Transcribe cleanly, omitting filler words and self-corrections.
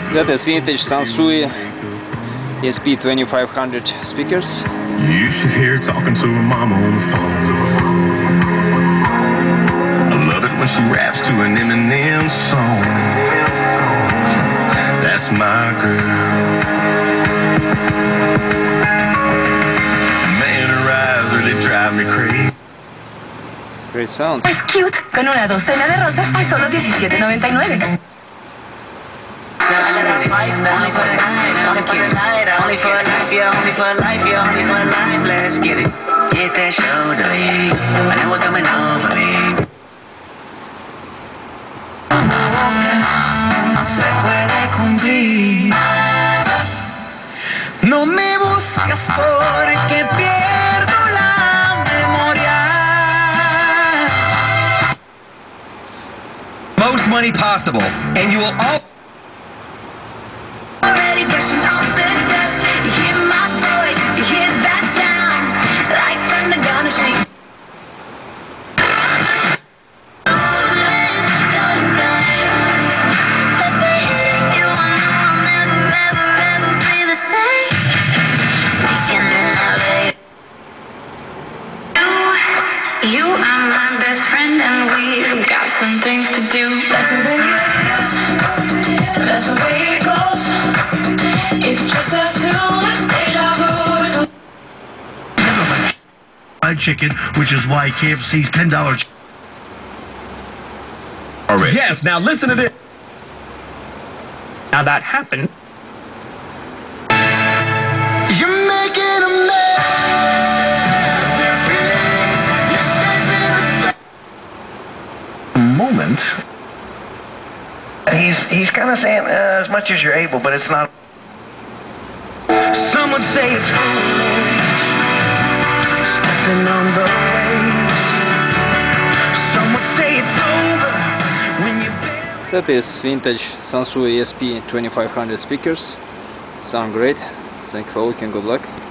That is vintage Sansui ESP2500 speakers. You should hear her talking to her mama on the phone. I love it when she raps to an Eminem song. That's my girl. Man, her eyes really drive me crazy. Great sound. Es cute, con una docena de rosas a solo $17.99. Only for the night, only for the night, only for life, yeah, only for life, yeah, only for life. Let's get it. Get that shoulder lean. I know what's coming over me. Se puede cumplir. No me buscas porque pierdo la memoria. Most money possible, and you will all. Already brushing off the dust. You hear my voice, you hear that sound, like thunder gonna shake. Just by hitting you, I know I'll never, ever, ever be the same. Speaking in LA. You are my best friend, and we've got some things to do. That's the way it is. That's the way it goes. It's just us two, it's deja vu. Fried chicken, which is why KFC's $10. Alright. Yes, now listen to this. Now that happened. You're making a Moment. He's kind of saying as much as you're able, but it's not. Some would say it's foolish, stepping on the waves. Some would say it's over when you barely. That is vintage Sansui ESP2500 speakers. Sound great. Thank you for looking. Good luck.